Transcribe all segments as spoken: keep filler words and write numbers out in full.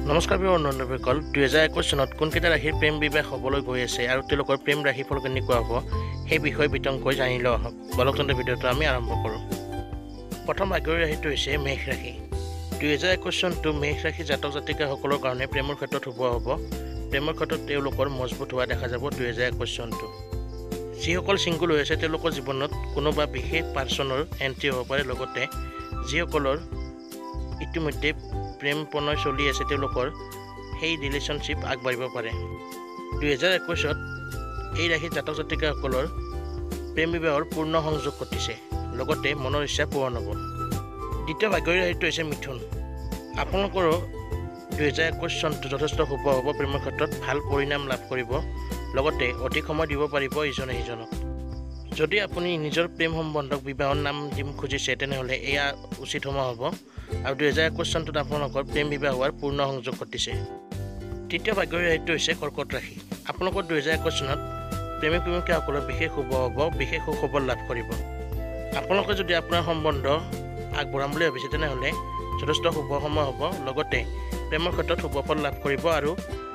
নমস্কাৰ প্ৰিয় বন্ধুসকল, দুহেজাৰ একৈছ চনত কোনকেইটা ৰাশিৰ প্ৰেম বিবাহ হ'বলৈ গৈ আছে আৰু তেওঁলোকৰ প্ৰেম ৰাশিফল কেনেকুৱা হ'ব সেই বিষয়ে বিতংকৈ জানি লোৱা হওক। বলকচন্দ্ৰ ভিডিঅ'টো আমি আৰম্ভ কৰোঁ। প্ৰথম ভাগ্যৰ ৰাশিটো হৈছে মেষ ৰাশি। দুহেজাৰ একৈছ চনটো মেষ ৰাশি জাতক জাতিকাসকলৰ কাৰণে প্ৰেমৰ ক্ষেত্ৰত শুভ হ'ব। প্ৰেমৰ ক্ষেত্ৰত তেওঁলোকৰ মজবুত হোৱা দেখা যাব দুহেজাৰ একৈছ চনটো। যিসকল ছিংগল হৈ আছে তেওঁলোকৰ জীৱনত কোনোবা বিশেষ পাৰ্চনৰ এণ্ট্ৰি হ'ব পাৰে। লগতে যিসকলৰ ইতিমধ্যে প্ৰেম প্ৰণয় চলি আছে তেওঁলোকৰ সেই ৰিলেশ্যনশ্বিপ আগবাঢ়িব পাৰে। দুহেজাৰ একৈছত এই ৰাশিৰ জাতক জাতিকাসকলৰ প্ৰেম বিবাহৰ পূৰ্ণ সংযোগ ঘটিছে। লগতে মনৰ ইচ্ছা পূৰণ হ'ব। দ্বিতীয় ভাগ্যৰ ৰাশিটো হৈছে মিথুন। আপোনালোকৰো দুহেজাৰ একৈছ চনটো যথেষ্ট শুভ হ'ব। প্ৰেমৰ ক্ষেত্ৰত ভাল পৰিণাম লাভ কৰিব। লগতে অধিক সময় দিব পাৰিব ইজনে সিজনক। যদি আপুনি নিজৰ প্ৰেম সম্বন্ধক বিবাহৰ নাম দিম খুজিছে তেনেহ'লে এয়া উচিত সময় হ'ব। আৰু দুহেজাৰ একৈছ চনটোত আপোনালোকৰ প্ৰেম বিবাহ হোৱাৰ পূৰ্ণ সংযোগ ঘটিছে। তৃতীয় ভাগ্যৰ ৰাশিটো হৈছে কৰ্কট ৰাশি। আপোনালোকৰ দুহেজাৰ একৈছ চনত প্ৰেমিক প্ৰেমিকাসকলৰ বিশেষ শুভ হ'ব, বিশেষ সুখবৰ লাভ কৰিব। আপোনালোকে যদি আপোনাৰ সম্বন্ধ আগবঢ়াম বুলি ভাবিছে তেনেহ'লে যথেষ্ট শুভ সময় হ'ব। লগতে প্ৰেমৰ ক্ষেত্ৰত শুভ ফল লাভ কৰিব আৰু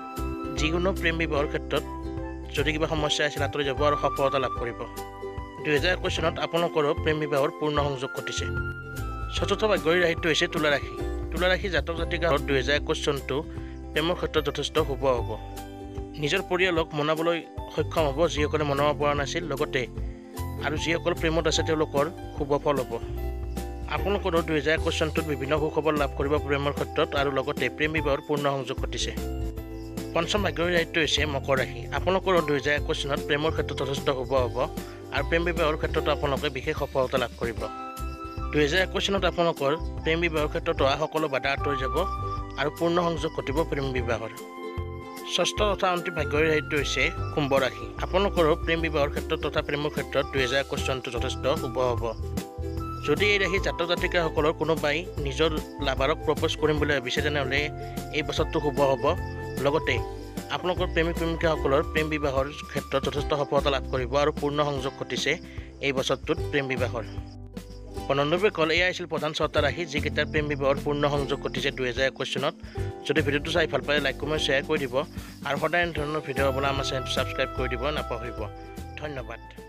যিকোনো প্ৰেম বিবাহৰ ক্ষেত্ৰত যদি কিবা সমস্যা আছিল আঁতৰি যাব আৰু সফলতা লাভ কৰিব। দুহেজাৰ একৈছ চনত আপোনালোকৰো প্ৰেম বিবাহৰ পূৰ্ণ সংযোগ ঘটিছে। চতুৰ্থ ভাগ্যৰ ৰাশিটো হৈছে তুলা ৰাশি। তুলা ৰাশি জাতক জাতিকাৰ দুহেজাৰ একৈছ চনটো প্ৰেমৰ ক্ষেত্ৰত যথেষ্ট শুভ হ'ব। নিজৰ পৰিয়ালক মনাবলৈ সক্ষম হ'ব যিসকলে মনাব পৰা নাছিল। লগতে আৰু যিসকল প্ৰেমত আছে তেওঁলোকৰ শুভ ফল হ'ব। আপোনালোকৰো দুহেজাৰ একৈছ চনটোত বিভিন্ন সুখবৰ লাভ কৰিব প্ৰেমৰ ক্ষেত্ৰত আৰু লগতে প্ৰেম বিবাহৰ পূৰ্ণ সংযোগ ঘটিছে। পঞ্চম ভাগ্যৰ ৰাশিটো হৈছে মকৰ ৰাশি। আপোনালোকৰো দুহেজাৰ একৈছ চনত প্ৰেমৰ ক্ষেত্ৰত যথেষ্ট শুভ হ'ব আৰু প্ৰেম বিবাহৰ ক্ষেত্ৰতো আপোনালোকে বিশেষ সফলতা লাভ কৰিব। দুহেজাৰ একৈছ চনত আপোনালোকৰ প্ৰেম বিবাহৰ ক্ষেত্ৰত অহা সকলো বাধা আঁতৰি যাব আৰু পূৰ্ণ সংযোগ ঘটিব প্ৰেম বিবাহৰ। ষষ্ঠ তথা অন্তিম ভাগ্যৰ ৰাশিটো হৈছে কুম্ভ ৰাশি। আপোনালোকৰো প্ৰেম বিবাহৰ ক্ষেত্ৰত তথা প্ৰেমৰ ক্ষেত্ৰত দুহেজাৰ একৈছ চনটো যথেষ্ট শুভ হ'ব। যদি এই ৰাশি জাতক জাতিকাসকলৰ কোনোবাই নিজৰ লাভাৰক প্ৰপ'জ কৰিম বুলি ভাবিছে তেনেহ'লে এই বছৰটো শুভ হ'ব। লগতে আপোনালোকৰ প্ৰেমিক প্ৰেমিকাসকলৰ প্ৰেম বিবাহৰ ক্ষেত্ৰত যথেষ্ট সফলতা লাভ কৰিব আৰু পূৰ্ণ সংযোগ ঘটিছে এই বছৰটোত প্ৰেম বিবাহৰ। বন্ধুসকল, এয়া আছিল প্ৰধান ছটা ৰাশি যিকেইটাৰ প্ৰেম বিবাহৰ পূৰ্ণ সংযোগ ঘটিছে দুহেজাৰ একৈছ চনত। যদি ভিডিঅ'টো চাই ভাল পায় লাইক কমেণ্ট শ্বেয়াৰ কৰি দিব আৰু সদায় এনেধৰণৰ ভিডিঅ' পাবলৈ আমাৰ চেনেলটো ছাবস্ক্ৰাইব কৰি দিব নাপাহৰিব। ধন্যবাদ।